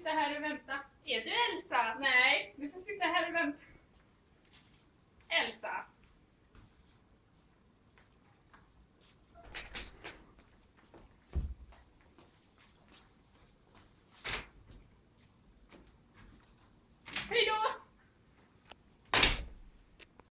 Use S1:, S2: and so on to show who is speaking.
S1: sitta här och vänta.
S2: Är du Elsa?
S1: Nej, du får sitta här och vänta.
S2: Elsa?